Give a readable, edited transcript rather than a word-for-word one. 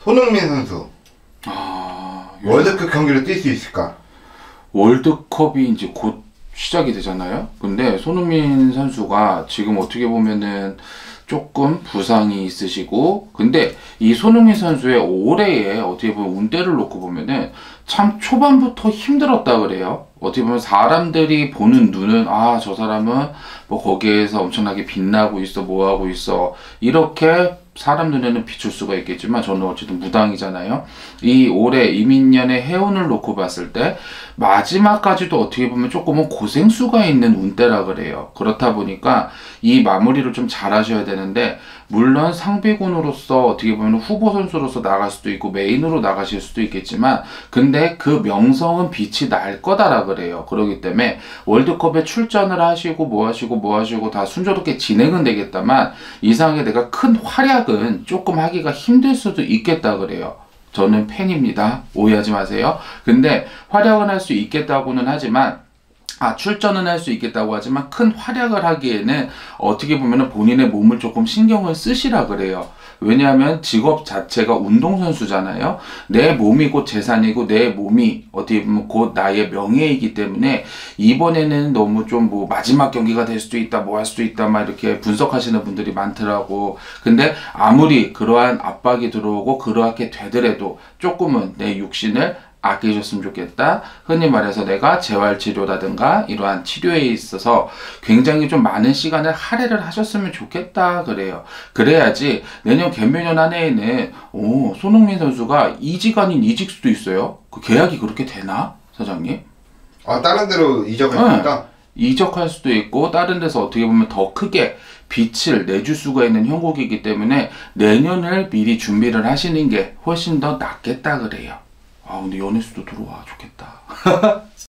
손흥민 선수 월드컵 경기를 뛸 수 있을까? 월드컵이 이제 곧 시작이 되잖아요. 근데 손흥민 선수가 지금 어떻게 보면은 조금 부상이 있으시고, 근데 이 손흥민 선수의 올해에 어떻게 보면 운대를 놓고 보면은 참 초반부터 힘들었다 그래요. 어떻게 보면 사람들이 보는 눈은 아, 저 사람은 뭐 거기에서 엄청나게 빛나고 있어, 뭐 하고 있어, 이렇게 사람 눈에는 비출 수가 있겠지만 저는 어쨌든 무당이잖아요. 이 올해 이민년의 해운을 놓고 봤을 때 마지막까지도 어떻게 보면 조금은 고생수가 있는 운대라 그래요. 그렇다 보니까 이 마무리를 좀 잘 하셔야 되는데, 물론 상비군으로서 어떻게 보면 후보 선수로서 나갈 수도 있고 메인으로 나가실 수도 있겠지만, 근데 그 명성은 빛이 날 거다라 그래요. 그렇기 때문에 월드컵에 출전을 하시고 뭐 하시고 다 순조롭게 진행은 되겠다만 이상하게 내가 큰 활약은 조금 하기가 힘들 수도 있겠다 그래요. 저는 팬입니다. 오해하지 마세요. 근데 활약은 할 수 있겠다고는 하지만, 출전은 할 수 있겠다고 하지만 큰 활약을 하기에는 어떻게 보면 본인의 몸을 조금 신경을 쓰시라 그래요. 왜냐하면 직업 자체가 운동선수잖아요. 내 몸이 곧 재산이고 내 몸이 어떻게 보면 곧 나의 명예이기 때문에 이번에는 너무 좀 뭐 마지막 경기가 될 수도 있다, 뭐 할 수도 있다, 막 이렇게 분석하시는 분들이 많더라고. 근데 아무리 그러한 압박이 들어오고 그렇게 되더라도 조금은 내 육신을 아끼셨으면 좋겠다. 흔히 말해서 내가 재활치료라든가 이러한 치료에 있어서 굉장히 좀 많은 시간을 할애를 하셨으면 좋겠다 그래요. 그래야지 내년 개묘년 한 해에는 손흥민 선수가 이직 아닌 이직수도 있어요. 그 계약이 그렇게 되나? 사장님? 다른 데로 이적할 수 있다? 이적할 수도 있고 다른 데서 어떻게 보면 더 크게 빛을 내줄 수가 있는 형국이기 때문에 내년을 미리 준비를 하시는 게 훨씬 더 낫겠다 그래요. 근데 연애수도 들어와 좋겠다.